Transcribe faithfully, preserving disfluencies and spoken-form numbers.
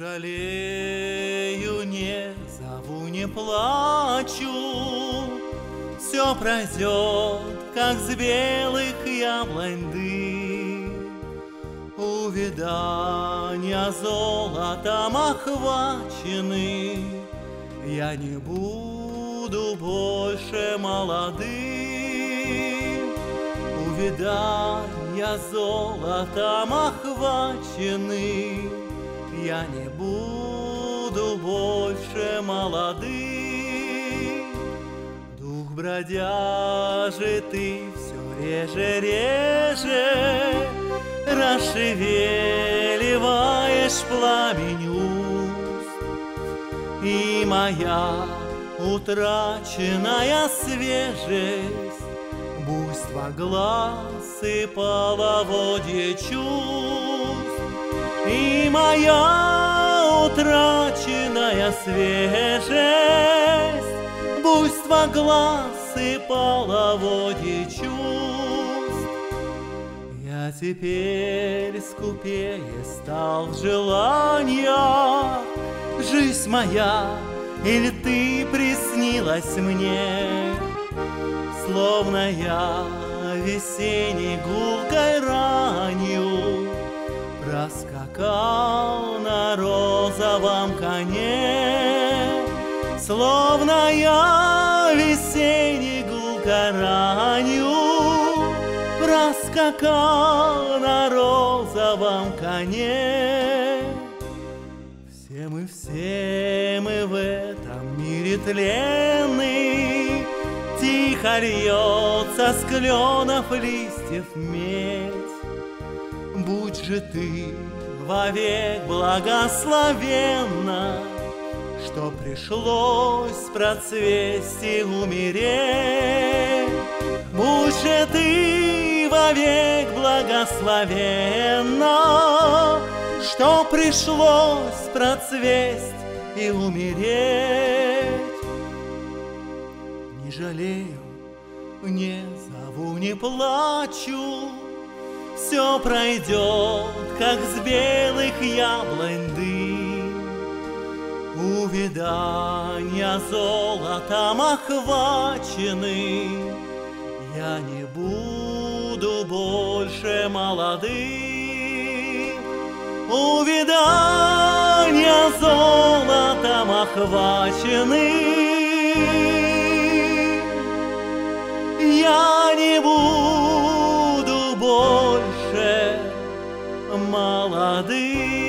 жалею, не зову, не плачу, все пройдет, как с белых яблонь дым. Увядания золотом охвачены, я не буду больше молодым. Увядания золотом охвачены, я не буду больше молодым. Дух бродяжий, ты все реже, реже расшевеливаешь пламень уст, и моя утраченная свежесть, буйство глаз и половодье чувств, и моя утраченная свежесть, буйство глаз и половодье чувств. Я теперь скупее стал в желаниях, жизнь моя, или ты приснилась мне, словно я весенней гулкой ранью проскакал на розовом коне, словно я весенней гулкой ранью проскакал на розовом коне. Все мы, все мы в этом мире тленный, тихо льется с кленов листьев медь. Будь же ты вовек благословенна, что пришлось в процвести умереть. Будь же ты вовек благословенна, что пришлось процвесть и умереть. Не жалею, не зову, не плачу, все пройдет, как с белых яблонь дым. Увядания золотом охвачены, я не буду больше молодым. Увядания золотом охвачены, я не буду больше молодым.